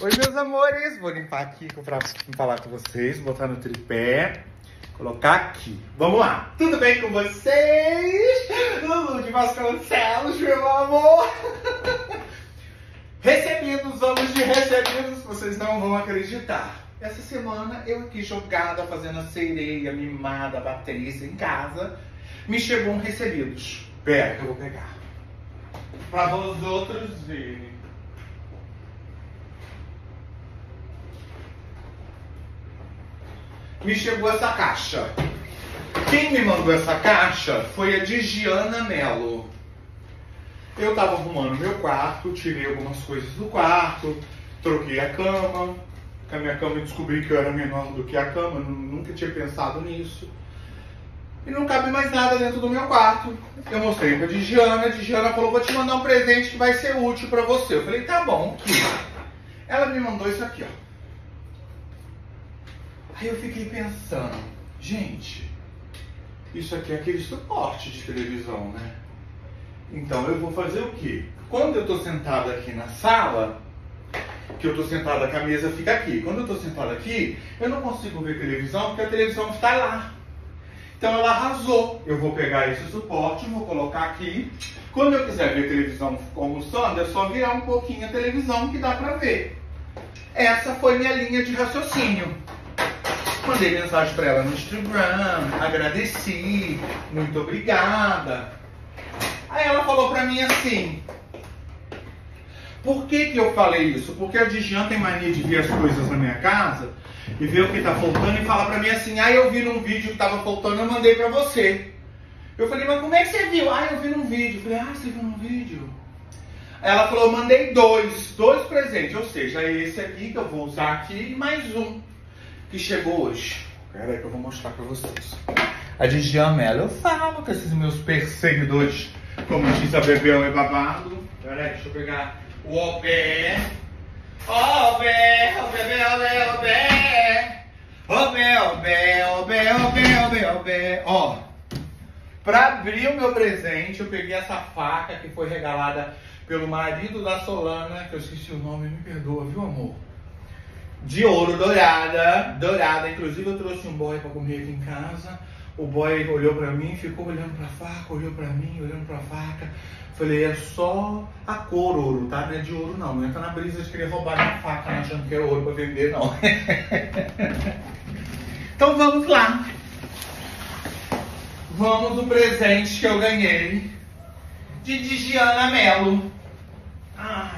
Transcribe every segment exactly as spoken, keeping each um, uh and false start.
Oi, meus amores, vou limpar aqui pra falar com vocês, botar no tripé, colocar aqui. Vamos lá, tudo bem com vocês? Lulu de Vasconcelos, meu amor. Recebidos, vamos de recebidos, vocês não vão acreditar. Essa semana eu aqui jogada, fazendo a sereia, mimada, Patrícia em casa, me chegou um recebidos. Pera que eu vou pegar, para os outros verem. Me chegou essa caixa. Quem me mandou essa caixa foi a Digiana Mello. Eu tava arrumando meu quarto, tirei algumas coisas do quarto, troquei a cama. Com a minha cama eu descobri que eu era menor do que a cama, nunca tinha pensado nisso. E não cabe mais nada dentro do meu quarto. Eu mostrei pra Digiana, a Digiana falou, vou te mandar um presente que vai ser útil pra você. Eu falei, tá bom, que? Ela me mandou isso aqui, ó. Aí eu fiquei pensando, gente, isso aqui é aquele suporte de televisão, né? Então eu vou fazer o quê? Quando eu tô sentado aqui na sala, que eu tô sentada, que a mesa fica aqui. Quando eu tô sentado aqui, eu não consigo ver televisão, porque a televisão está lá. Então ela arrasou. Eu vou pegar esse suporte, vou colocar aqui. Quando eu quiser ver televisão almoçando, é só virar um pouquinho a televisão que dá pra ver. Essa foi minha linha de raciocínio. Mandei mensagem para ela no Instagram, agradeci, muito obrigada. Aí ela falou para mim assim, por que que eu falei isso? Porque a Digiana tem mania de ver as coisas na minha casa e ver o que tá faltando e fala para mim assim, ah, eu vi num vídeo que tava faltando, eu mandei para você. Eu falei, mas como é que você viu? Ah, eu vi num vídeo. Eu falei, ah, você viu num vídeo? Aí ela falou, eu mandei dois, dois presentes, ou seja, esse aqui que eu vou usar aqui e mais um que chegou hoje. Espera aí que eu vou mostrar pra vocês. A Digiana Mello, eu falo com esses meus perseguidores, como diz a Bebel é babado. Espera aí, deixa eu pegar o Obé. Obé, Obé, Obé, Obé. Obé, Obé, Obé, Obé, Obé, Obé. Ó, pra abrir o meu presente, eu peguei essa faca que foi regalada pelo marido da Solana, que eu esqueci o nome, me perdoa, viu, amor? De ouro dourada, dourada, inclusive eu trouxe um boy para comer aqui em casa. O boy olhou para mim, ficou olhando para a faca, olhou para mim, olhando para a faca. Falei, é só a cor ouro, tá? Não é de ouro não, não entra na brisa de querer roubar minha faca, não achando que é ouro para vender não. Então vamos lá. Vamos no presente que eu ganhei de Digiana Mello. Ai.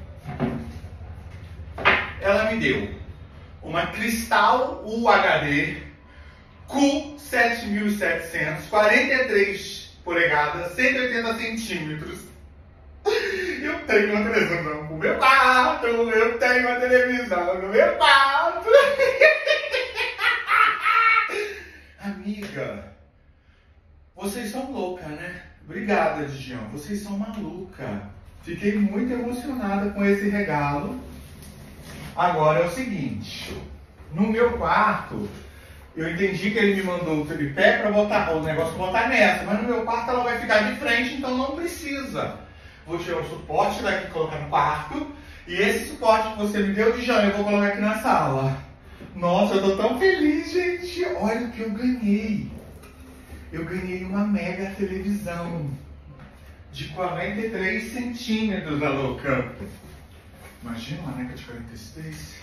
Ela me deu uma Cristal U H D Q sete mil e setecentos, quarenta e três polegadas, cento e oitenta centímetros. Eu tenho uma televisão no meu quarto, eu tenho uma televisão no meu quarto. Amiga, vocês são loucas, né? Obrigada, Digiana, vocês são maluca. Fiquei muito emocionada com esse regalo. Agora é o seguinte, no meu quarto, eu entendi que ele me mandou o tripé para botar o negócio pra botar nessa, mas no meu quarto ela vai ficar de frente, então não precisa. Vou tirar o suporte daqui e colocar no quarto, e esse suporte que você me deu, Digiana, eu vou colocar aqui na sala. Nossa, eu tô tão feliz, gente. Olha o que eu ganhei. Eu ganhei uma mega televisão de quarenta e três centímetros, a louca. Imagina uma neca de quarenta e seis.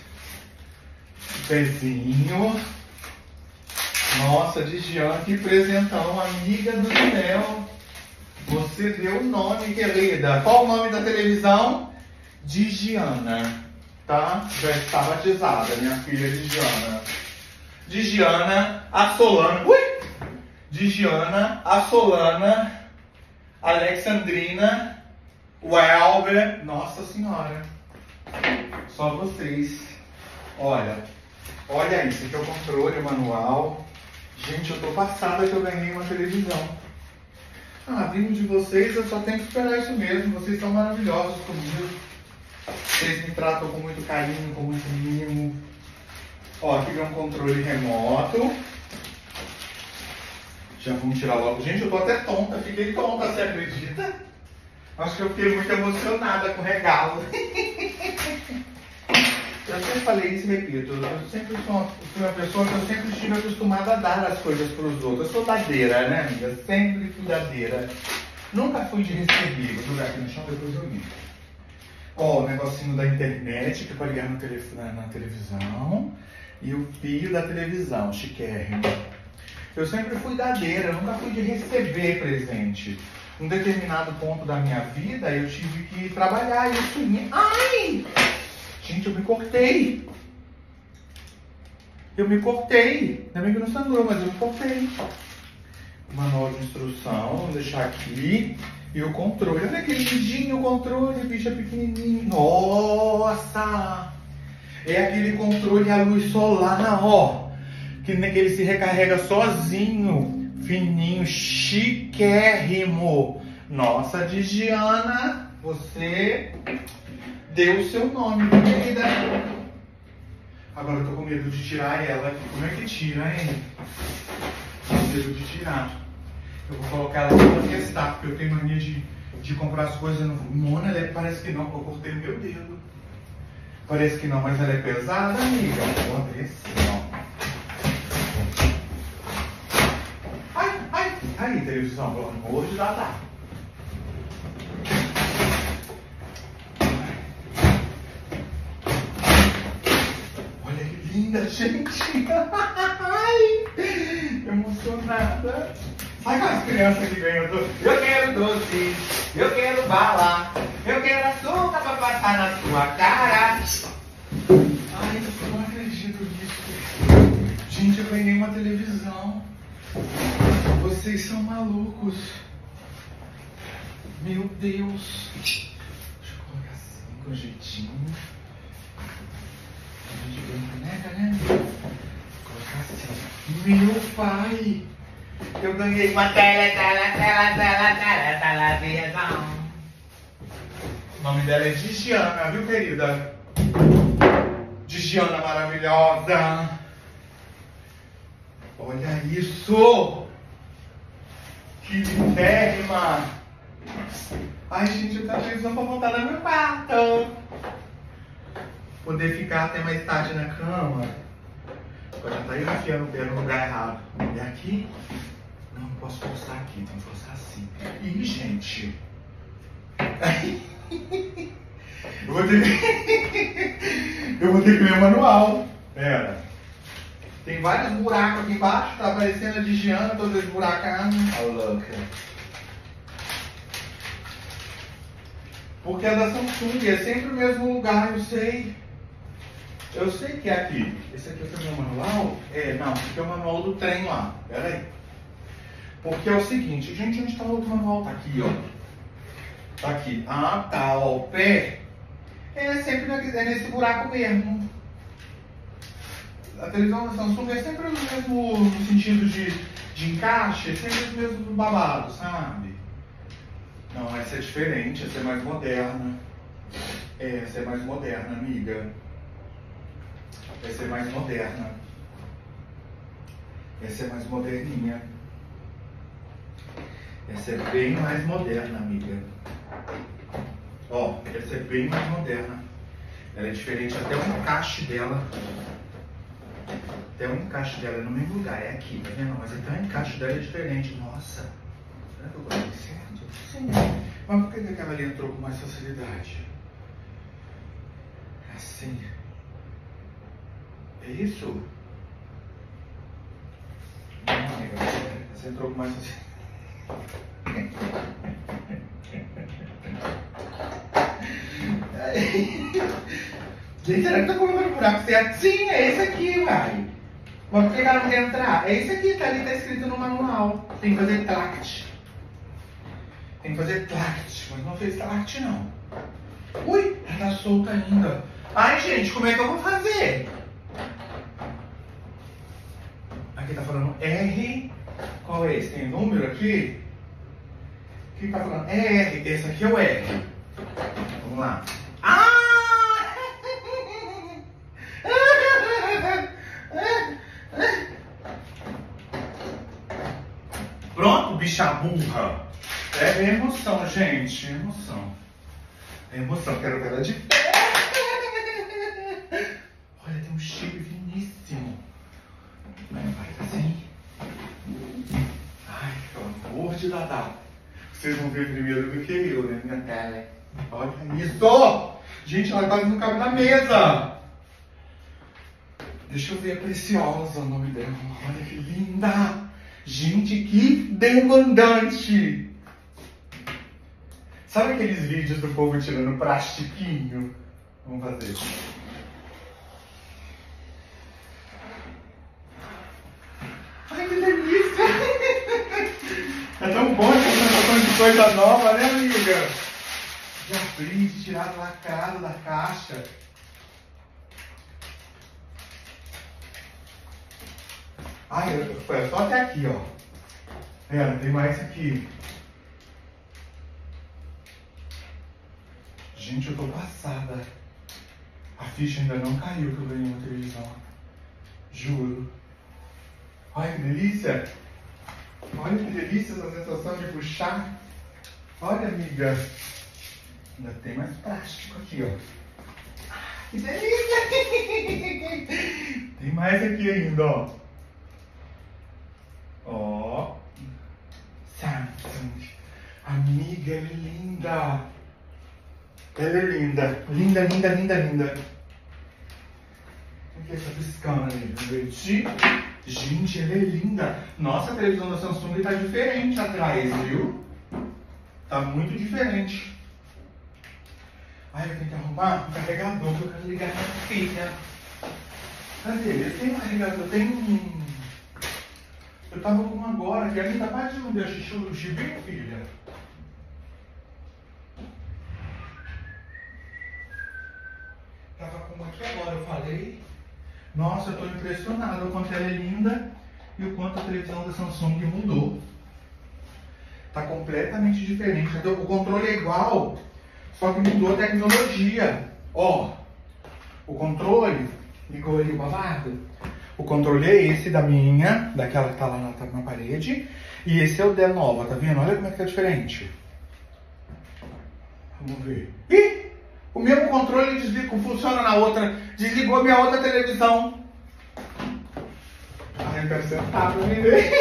Pezinho. Nossa, Digiana, que presentão, amiga do céu. Você deu o nome, querida. Qual o nome da televisão? Digiana, tá? Já está batizada, minha filha Digiana. Digiana, a Solana. Ui! Digiana, a Solana, Alexandrina, o Elber. Nossa Senhora. Só vocês. Olha, olha isso, aqui é o controle manual. Gente, eu tô passada que eu ganhei uma televisão. Ah, vindo de vocês, eu só tenho que esperar isso mesmo. Vocês são maravilhosos comigo. Vocês me tratam com muito carinho, com muito mimo. Ó, aqui é um controle remoto. Já vamos tirar logo. Gente, eu tô até tonta, fiquei tonta, você acredita? Acho que eu fiquei muito emocionada com o regalo. eu sempre falei isso e repito, eu sempre sou uma, fui uma pessoa que eu sempre estive acostumada a dar as coisas para os outros. Eu sou dadeira, né, amiga? Sempre fui dadeira. Nunca fui de receber. Vou jogar aqui no chão, depois eu limpo. Ó, o negocinho da internet, que é para ligar no telef na, na televisão. E o fio da televisão, chiquérrimo. Eu sempre fui dadeira, nunca fui de receber presente. Um determinado ponto da minha vida, eu tive que trabalhar isso em mim. Ai! Gente, eu me cortei. Eu me cortei. Ainda bem que não sangrou, mas eu me cortei. O manual de instrução, vamos deixar aqui. E o controle. Olha que lindinho o controle, bicha pequenininho. Nossa! É aquele controle à luz solar, ó. Que ele se recarrega sozinho. Fininho, chiquérrimo. Nossa, Digiana, você deu o seu nome, querida. Agora eu tô com medo de tirar ela. Como é que tira, hein? Tô com medo de tirar. Eu vou colocar ela aqui pra testar, porque eu tenho mania de, de comprar as coisas no... Mona, ela é, parece que não, eu cortei meu dedo. Parece que não, mas ela é pesada, amiga. Vou abrir assim, ó. Ai, ai, ai, televisão, pelo amor de Deus. Olha que linda, gente. Ai, emocionada. Sabe aquelas crianças que ganham doce? Eu quero doce, eu quero bala, eu quero açúcar pra passar na sua cara. Ai, eu não acredito nisso. Gente, eu ganhei uma televisão. Vocês são malucos. Meu Deus. Deixa eu colocar assim, com jeitinho. A gente ganha caneca, né? Vou colocar assim. Meu pai. Eu ganhei uma tela, tela, tela, tela, tela, televisão. O nome dela é Digiana, viu, querida? Digiana maravilhosa. Olha isso. Que lindérrima. Ai, gente, eu quero televisão pra voltar no meu quarto. Poder ficar até mais tarde na cama. Agora já tá enfiando o pé no lugar errado. É aqui? Não, não posso forçar aqui, tem que forçar assim. Ih, gente. Eu vou ter que... Eu vou ter que ler o manual. Pera. Tem vários buracos aqui embaixo, tá aparecendo a Digiana, toda esburacada. A louca. Porque a da Samsung é sempre o mesmo lugar, eu sei. Eu sei que é aqui. Esse aqui é o meu manual? É, não, esse aqui é o manual do trem lá. Pera aí. Porque é o seguinte, gente, onde está o outro manual? Tá aqui, ó. Tá aqui. Ah, tá, ó, o pé. É sempre é nesse buraco mesmo. A televisão da Samsung é sempre o mesmo no sentido de, de encaixe, é sempre o mesmo babado, sabe? Não, essa é diferente, essa é mais moderna. É, essa é mais moderna, amiga. Essa é mais moderna. Essa é mais moderninha. Essa é bem mais moderna, amiga. Ó, essa é bem mais moderna. Ela é diferente, até o encaixe dela. Até o encaixe dela é no mesmo lugar, é aqui, tá vendo? Mas até o encaixe dela é diferente. Nossa, será que eu coloquei certo? Sim. Mas por que aquela ali entrou com mais facilidade? Assim. É isso? Não, amiga, você entrou com mais facilidade. Gente, será que tá colocando o buraco certo? Sim, é esse aqui, vai. Mas por que ela não quer entrar? É esse aqui, tá ali, tá escrito no manual. Tem que fazer tract. Tem que fazer tract, mas não fez tract não. Ui, ela tá solta ainda. Ai, gente, como é que eu vou fazer? Aqui tá falando R. Qual é esse? Tem número aqui? O que tá falando? É R. Esse aqui é o R. Vamos lá. Ah! Pronto, bicha burra. É emoção, gente. É emoção. É emoção. Quero ver ela de pé. vídeo da Dá. Vocês vão ver primeiro do que eu, né? Minha tela. Olha isso! Gente, ela quase não cabe na mesa. Deixa eu ver a Preciosa, o nome dela. Olha que linda! Gente, que demandante! Sabe aqueles vídeos do povo tirando plastiquinho? Vamos fazer. Ai, que delícia! É tão bom essa sensação de coisa nova, né, amiga? De abrir, de tirar lacrado da caixa. Ai, foi só até aqui, ó. É, tem mais aqui. Gente, eu tô passada. A ficha ainda não caiu que eu ganhei uma televisão. Juro. Olha que delícia. Olha que delícia essa sensação de puxar. Olha, amiga. Ainda tem mais plástico aqui, ó. Que delícia. Tem mais aqui ainda, ó. Ó. Samsung. Amiga, ela é linda. Ela é linda. Linda, linda, linda, linda. O que é essa piscando ali? Inverti. Gente, ela é linda. Nossa, a televisão da Samsung tá diferente atrás, viu? Tá muito diferente. Ai, eu tenho que arrumar um carregador que eu quero ligar pra minha filha. Cadê? Eu tenho um carregador, eu tenho um... Eu tava com um agora, que a minha parte não deu xixi, o chibinho, filha. Tava com uma aqui agora, eu falei. Nossa, eu tô impressionado o quanto ela é linda e o quanto a televisão da Samsung mudou. Tá completamente diferente. O controle é igual, só que mudou a tecnologia. Ó, o controle, ligou ali o babado. O controle é esse da minha, daquela que tá lá na, na parede. E esse é o da nova, tá vendo? Olha como é que tá diferente. Vamos ver. Ih! O mesmo controle desliga, funciona na outra. Desligou a minha outra televisão. Ai, eu quero sentar pra me ver.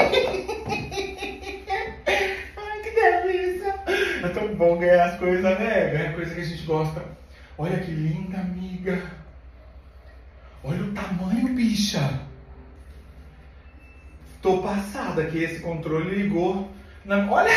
Ai, que delícia. É tão bom ganhar as coisas, né? Ganhar coisa que a gente gosta. Olha que linda, amiga. Olha o tamanho, bicha. Tô passada que esse controle ligou. Não, olha.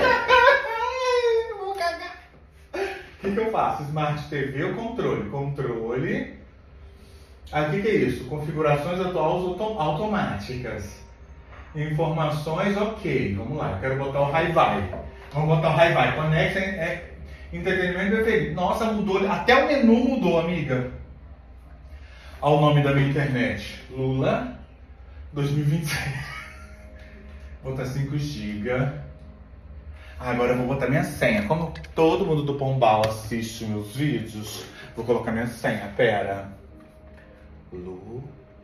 Vou cagar. O que, que eu faço? Smart T V ou controle? Controle. Aí o que, que é isso? Configurações atuais auto automáticas. Informações, ok. Vamos lá, eu quero botar o Hi-Fi. Vamos botar o Hi-Fi. Conecta, é, entretenimento preferido. Nossa, mudou. Até o menu mudou, amiga. Olha o nome da minha internet. Lula dois mil e vinte e seis. Vou botar cinco gigas. Ah, agora eu vou botar minha senha. Como todo mundo do Pombal assiste meus vídeos, vou colocar minha senha. Pera. Lu.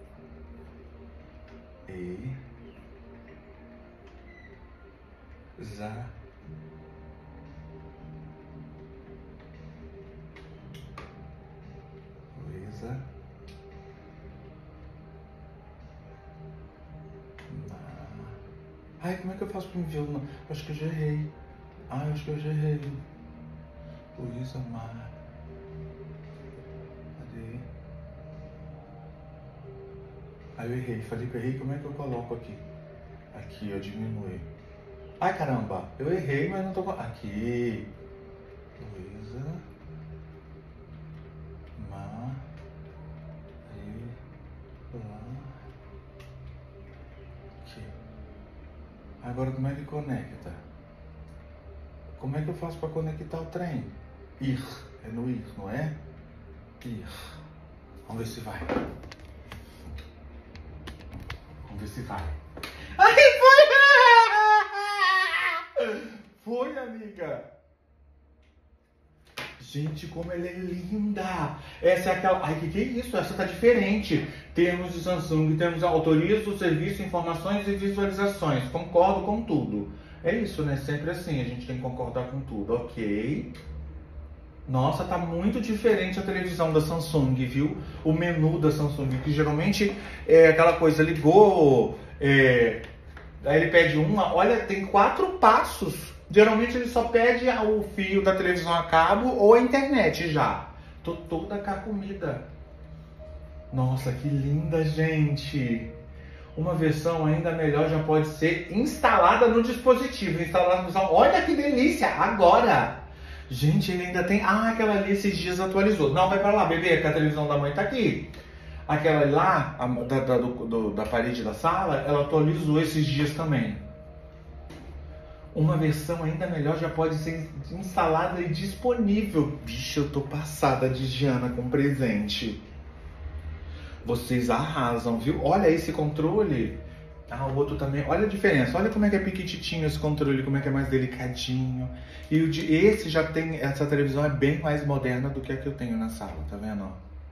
E. Za. Luísa. Ai, como é que eu faço pra me ver o nome? Acho que eu já errei. Ai, acho que eu já errei. Luísa Mar. Cadê? Ai, eu errei. Falei que eu errei. Como é que eu coloco aqui? Aqui, ó, diminuir. Ai, caramba. Eu errei, mas não tô... Aqui. Luísa Mar. E... Lá. Aqui. Agora como é que conecta? Como é que eu faço para conectar o trem? Ir. É no ir, não é? Ir. Vamos ver se vai. Vamos ver se vai. Ai, foi! Foi, amiga! Gente, como ela é linda! Essa é aquela... Ai, que que é isso? Essa tá diferente. Termos de Samsung, temos autoriza o serviço, informações e visualizações. Concordo com tudo. É isso, né? Sempre assim, a gente tem que concordar com tudo. Ok. Nossa, tá muito diferente a televisão da Samsung, viu? O menu da Samsung, que geralmente é aquela coisa, ligou... É... Aí ele pede uma, olha, tem quatro passos. Geralmente ele só pede o fio da televisão a cabo ou a internet já. Tô toda com a comida. Nossa, que linda, gente. Uma versão ainda melhor já pode ser instalada no dispositivo. Instalada no... Olha que delícia, agora. Gente, ele ainda tem... Ah, aquela ali esses dias atualizou. Não, vai pra lá, bebê, que a televisão da mãe tá aqui. Aquela lá, a, da, da, do, do, da parede da sala, ela atualizou esses dias também. Uma versão ainda melhor já pode ser instalada e disponível. Bicho, eu tô passada de Giana com presente. Vocês arrasam, viu? Olha esse controle. Ah, o outro também. Olha a diferença. Olha como é que é piquititinho esse controle, como é que é mais delicadinho. E o de, esse já tem... Essa televisão é bem mais moderna do que a que eu tenho na sala, tá vendo?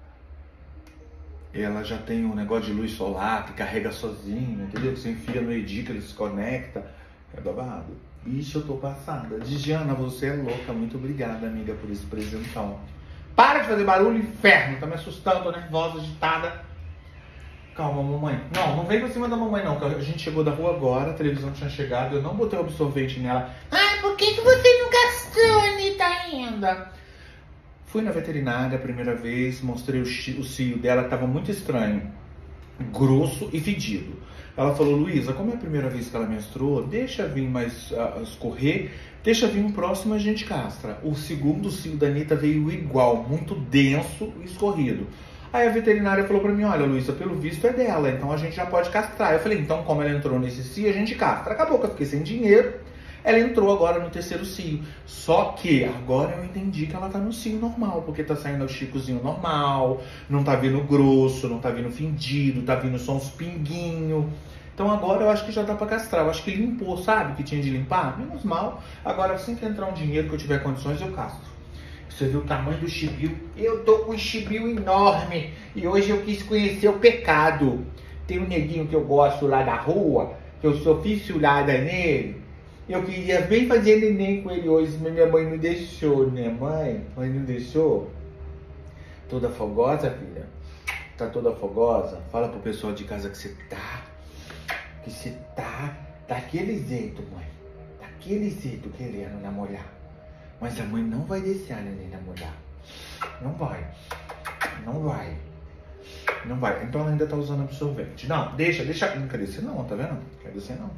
Ela já tem um negócio de luz solar que carrega sozinho, entendeu? Você enfia no E D I, que ele se conecta. É babado. Bicho, eu tô passada. Giana, você é louca. Muito obrigada, amiga, por esse presentão. Para de fazer barulho, inferno. Tá me assustando, tô nervosa, agitada. Calma, mamãe. Não, não vem pra cima da mamãe, não. A gente chegou da rua agora, a televisão tinha chegado, eu não botei o absorvente nela. Ai, por que, que você não gastou, Anitta, ainda? Fui na veterinária a primeira vez, mostrei o, o cio dela, tava muito estranho. Grosso e fedido. Ela falou, Luísa, como é a primeira vez que ela menstruou, deixa vir mais uh, escorrer, deixa vir um próximo, a gente castra. O segundo cio da Anitta veio igual, muito denso e escorrido. Aí a veterinária falou pra mim, olha, Luísa, pelo visto é dela, então a gente já pode castrar. Eu falei, então como ela entrou nesse cio, a gente castra. Acabou que eu fiquei sem dinheiro, ela entrou agora no terceiro cio. Só que agora eu entendi que ela tá no cio normal, porque tá saindo o chicozinho normal, não tá vindo grosso, não tá vindo fendido, tá vindo só uns pinguinhos. Então agora eu acho que já dá pra castrar. Eu acho que limpou, sabe? Que tinha de limpar. Menos mal. Agora assim que entrar um dinheiro que eu tiver condições, eu castro. Você viu o tamanho do chibio? Eu tô com um chibio enorme. E hoje eu quis conhecer o pecado. Tem um neguinho que eu gosto lá da rua, que eu sou fissurada nele. Eu queria bem fazer neném com ele hoje, mas minha mãe não deixou, né, mãe? Mãe não deixou? Toda fogosa, filha? Tá toda fogosa? Fala pro pessoal de casa que você tá. Que você tá daquele jeito, mãe. Daquele jeito, querendo namorar. Mas a mãe não vai deixar a neném namorar. Não vai. Não vai. Não vai. Então ela ainda tá usando absorvente. Não, deixa, deixa. Não quer descer não, tá vendo? Não quer descer não.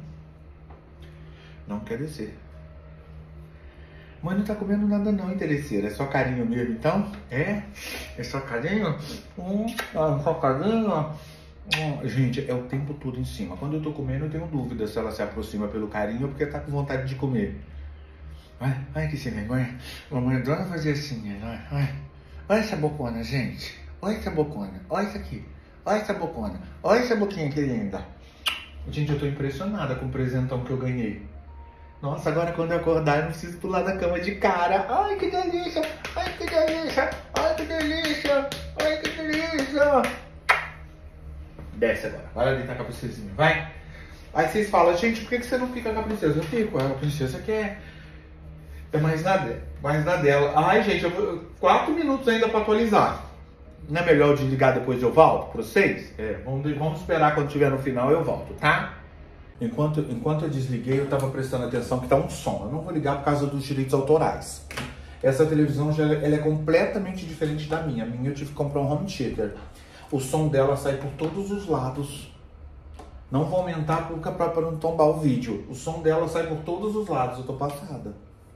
Não quer descer. Mãe não tá comendo nada não, interesseira. É só carinho mesmo, então? É? É só carinho? Hum, é só carinho? Hum. Gente, é o tempo todo em cima. Quando eu tô comendo, eu tenho dúvida se ela se aproxima pelo carinho ou porque tá com vontade de comer. Ai, ai que sem vergonha. Mamãe adora fazer assim, né? Ai. Olha essa bocona, gente. Olha essa bocona. Olha isso aqui. Olha essa bocona. Olha essa boquinha que linda. Gente, eu tô impressionada com o presentão que eu ganhei. Nossa, agora quando eu acordar eu não preciso pular da cama de cara. Ai, que delícia. Ai, que delícia. Ai, que delícia. Ai, que delícia. Desce agora. Vai lá deitar com a princesinha. Vai. Aí vocês falam, gente, por que você não fica com a princesa? Eu fico. A princesa quer... É mais na, de... mais na dela. Ai, gente, eu vou... quatro minutos ainda pra atualizar. Não é melhor eu desligar depois eu volto pra vocês? É, vamos, vamos esperar quando tiver no final eu volto, tá? Enquanto, enquanto eu desliguei, eu tava prestando atenção que tá um som. Eu não vou ligar por causa dos direitos autorais. Essa televisão já, ela é completamente diferente da minha. A minha eu tive que comprar um home theater. O som dela sai por todos os lados. Não vou aumentar para não tombar o vídeo. O som dela sai por todos os lados. Eu tô passada.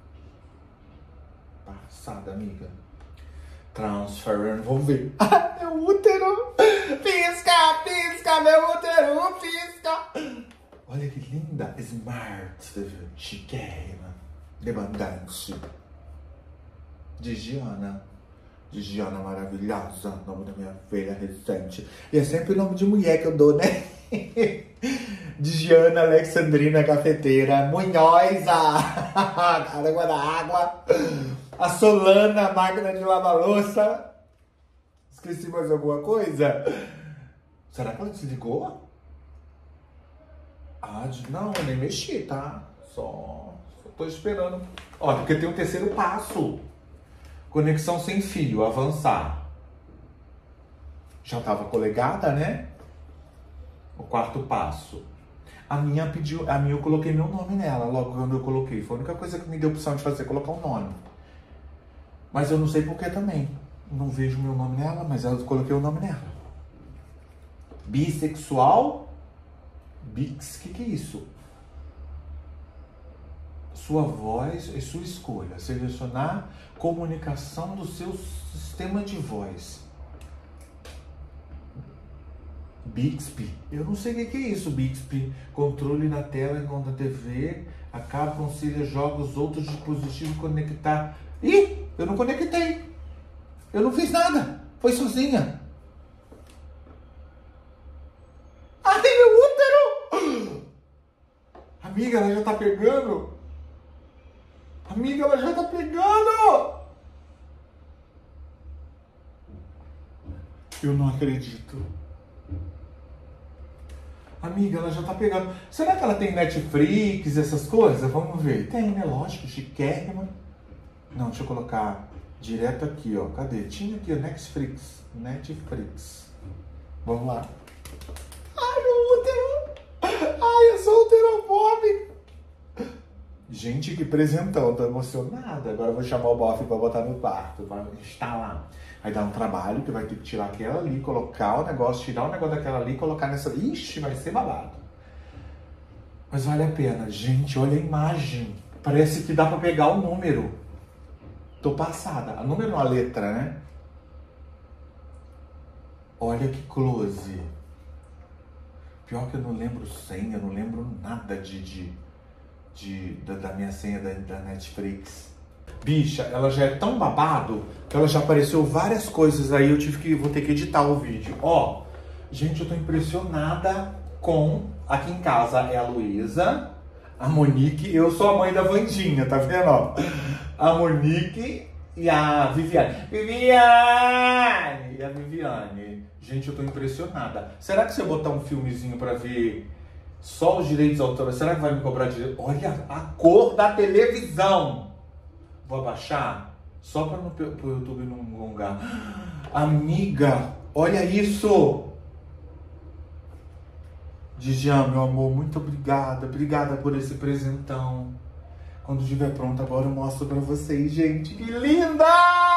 Passada, amiga. Transferring. Vamos ver. Ah, meu útero. Pisca, pisca, meu útero, pisca. Olha que linda. Smart. Chiquérrima. Demandante. De Giana. De Giana maravilhosa. Nome da minha filha recente. E é sempre o nome de mulher que eu dou, né? De Giana Alexandrina Cafeteira. Munhosa. Água da água. A Solana, máquina de lavar louça. Esqueci mais alguma coisa? Será que ela desligou? Ah, não, eu nem mexi, tá? Só, só tô esperando. Ó, porque tem o terceiro passo. Conexão sem fio, avançar. Já tava colegada, né? O quarto passo. A minha pediu, a minha eu coloquei meu nome nela, logo quando eu coloquei. Foi a única coisa que me deu opção de fazer, colocar um nome. Mas eu não sei por que também. Não vejo meu nome nela, mas eu coloquei o nome nela. Bissexual? Bix, o que, que é isso? Sua voz é sua escolha. Selecionar comunicação do seu sistema de voz. Bixby. Eu não sei o que, que é isso, Bixby. Controle na tela enquanto a T V. Acaba, concilia jogos, outros dispositivos, conectar. Ih, eu não conectei. Eu não fiz nada. Foi sozinha. Ai, meu útero! Amiga, ela já tá pegando. Amiga, ela já tá pegando. Eu não acredito. Amiga, ela já tá pegando. Será que ela tem Netflix, essas coisas? Vamos ver. Tem, né? Lógico, chiquérrima. Não, deixa eu colocar direto aqui, ó. Cadê? Tinha aqui, ó, Netflix. Netflix. Vamos lá. Ai, meu útero! Ai, eu sou uterofóbico! Gente, que presentão. Tô emocionada. Agora eu vou chamar o bofe pra botar no quarto. Vai instalar. Vai dar um trabalho que vai ter que tirar aquela ali, colocar o negócio, tirar o negócio daquela ali e colocar nessa... Ixi, vai ser babado. Mas vale a pena. Gente, olha a imagem. Parece que dá pra pegar o número. Tô passada. O número é uma letra, né? Olha que close. Pior que eu não lembro senha, eu não lembro nada de, de, de, da, da minha senha da, da Netflix. Bicha, ela já é tão babado que ela já apareceu várias coisas aí, eu tive que, vou ter que editar o vídeo. Ó, gente, eu tô impressionada com, aqui em casa é a Luísa, a Monique, eu sou a mãe da Vandinha, tá vendo, ó? A Monique e a Viviane. Viviane! E a Viviane. Gente, eu tô impressionada. Será que se eu botar um filmezinho pra ver só os direitos autorais, será que vai me cobrar direito? Olha a cor da televisão! Vou abaixar só para o YouTube não gongar. Amiga, olha isso! Dijan, meu amor, muito obrigada. Obrigada por esse presentão. Quando estiver pronto, agora eu mostro para vocês, gente. Que linda!